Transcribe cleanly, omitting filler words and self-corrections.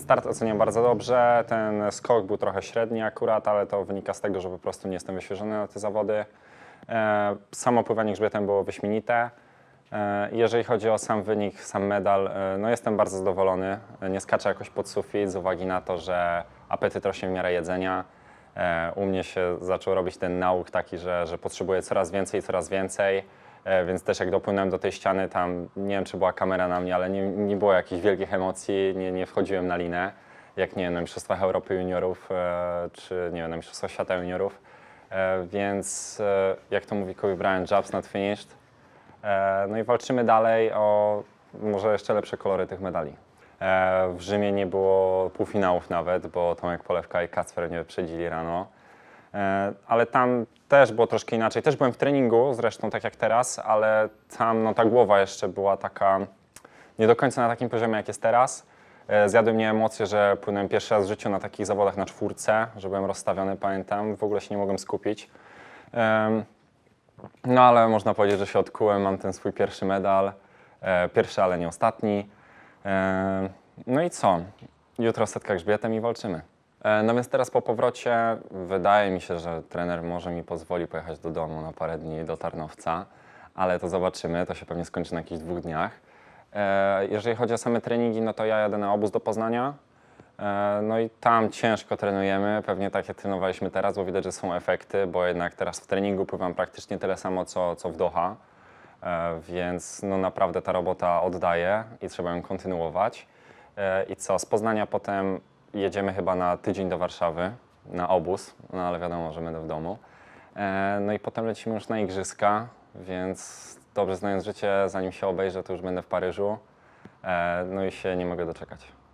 Start oceniam bardzo dobrze, ten skok był trochę średni akurat, ale to wynika z tego, że po prostu nie jestem wyświeżony na te zawody. Samo pływanie grzbietem było wyśmienite. Jeżeli chodzi o sam wynik, sam medal, no jestem bardzo zadowolony. Nie skaczę jakoś pod sufit z uwagi na to, że apetyt rośnie w miarę jedzenia. U mnie się zaczął robić ten nauk taki, że potrzebuję coraz więcej. Więc też jak dopłynąłem do tej ściany, tam nie wiem, czy była kamera na mnie, ale nie było jakichś wielkich emocji, nie wchodziłem na linę, jak nie wiem, na Mistrzostwach Europy Juniorów, czy nie wiem, na Mistrzostwach Świata Juniorów. Więc jak to mówi Kobe Bryant, job's not finished. No i walczymy dalej o może jeszcze lepsze kolory tych medali. W Rzymie nie było półfinałów nawet, bo Tomek Polewka i Kacper mnie wyprzedzili rano. Ale tam też było troszkę inaczej. Też byłem w treningu, zresztą tak jak teraz, ale tam no, ta głowa jeszcze była taka nie do końca na takim poziomie, jak jest teraz. Zjadły mnie emocje, że płynąłem pierwszy raz w życiu na takich zawodach na czwórce, że byłem rozstawiony, pamiętam, w ogóle się nie mogłem skupić. No ale można powiedzieć, że się odkułem, mam ten swój pierwszy medal, pierwszy, ale nie ostatni. No i co? Jutro setka grzbietem i walczymy. No więc teraz po powrocie wydaje mi się, że trener może mi pozwoli pojechać do domu na parę dni do Tarnowca, ale to zobaczymy, to się pewnie skończy na jakichś 2 dniach. Jeżeli chodzi o same treningi, no to ja jadę na obóz do Poznania, no i tam ciężko trenujemy, pewnie tak jak trenowaliśmy teraz, bo widać, że są efekty, bo jednak teraz w treningu pływam praktycznie tyle samo, co w Doha, więc no naprawdę ta robota oddaje i trzeba ją kontynuować. I co, z Poznania potem jedziemy chyba na tydzień do Warszawy, na obóz, no ale wiadomo, że będę w domu. No i potem lecimy już na igrzyska, więc dobrze znając życie, zanim się obejrzę, to już będę w Paryżu. No i się nie mogę doczekać.